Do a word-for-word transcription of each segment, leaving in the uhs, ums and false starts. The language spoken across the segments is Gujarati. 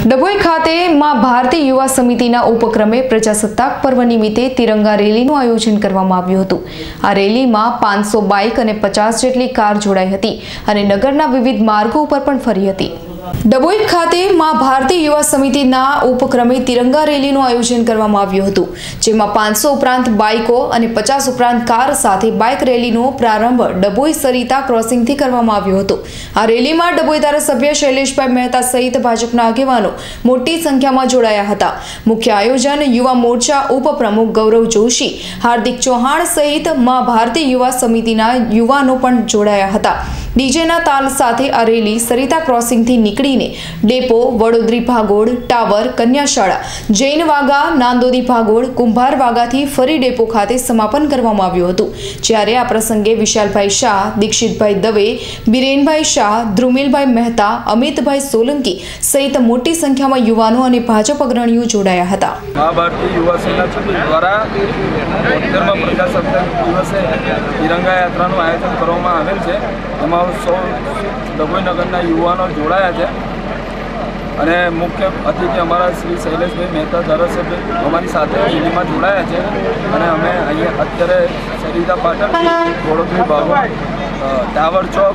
ડભોઈ ખાતે માં ભારતી યુવા સમિતિના ઉપક્રમે પ્રજાસત્તાક પર્વ નિમિત્તે તિરંગા રેલીનું આયોજન કરવામાં આવ્યું હતું। આ રેલીમાં પાંચસો બાઇક અને પચાસ જેટલી કાર જોડાઈ હતી અને નગરના વિવિધ માર્ગો ઉપર પણ ફરી હતી। ડભોઈ ખાતે માં ભારતી યુવા સમિતિના ઉપક્રમે તિરંગા રેલીનું આયોજન કરવામાં આવ્યું હતું, જેમાં પાંચસો ઉપરાંત બાઇકો અને પચાસ ઉપરાંત કાર સાથે બાઇક રેલીનો પ્રારંભ ડભોઈ સરિતા ક્રોસિંગથી કરવામાં આવ્યો હતો। આ રેલીમાં ડભોઈ ધારાસભ્ય શૈલેષભાઈ મહેતા સહિત ભાજપના આગેવાનો મોટી સંખ્યામાં જોડાયા હતા। મુખ્ય આયોજન યુવા મોરચા ઉપપ્રમુખ ગૌરવ જોશી, હાર્દિક ચૌહાણ સહિત માં ભારતી યુવા સમિતિના યુવાનો પણ જોડાયા હતા। ડીજેના તાલ સાથે આ રેલી સરિતા ક્રોસિંગથી નીકળીને ડેપો, વડોદરી ભાગોળ, ટાવર, કન્યાશાળા, જૈન વાગા, નાંદોદી ભાગોળ, કુંભાર વાગાથી ફરી ડેપો ખાતે સમાપન કરવામાં આવ્યું હતું। જ્યારે આ પ્રસંગે વિશાલભાઈ શાહ, દીક્ષિતભાઈ દવે, બિરેનભાઈ શાહ, ધ્રુમિલભાઈ મહેતા, અમિતભાઈ સોલંકી સહિત મોટી સંખ્યામાં યુવાનો અને ભાજપ અગ્રણીઓ જોડાયા હતા। ભારતીય યુવા સેના દ્વારા બોતેરમાં પ્રજાસત્તાક દિવસે તિરંગા યાત્રાનું આયોજન કરવામાં આવેલ છે। એમાં સૌ ડભોઈ નગરના યુવાનો જોડાયા છે અને મુખ્ય અતિથિ અમારા શ્રી શૈલેષભાઈ મહેતા ધારાસભ્ય અમારી સાથે રેલીમાં જોડાયા છે અને અમે અહીંયા અત્યારે સરિતા પાટણ, વડોદરી ભાગોળ, ટાવર ચોક,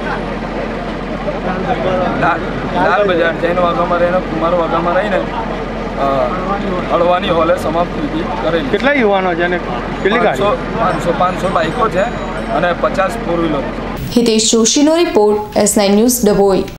લાલ બજાર, જૈન વાગામાં રહીને કુમાર વાગામાં રહીને હળવાની હોલે સમાપ્તિ કરેલી। કેટલા યુવાનો છે અને કેટલી પાંચસો પાંચસો પાંચસો બાઇકો છે અને પચાસ ફોર વ્હીલર। હિતેશ જોશીનો report, S nine news, Dabhoi.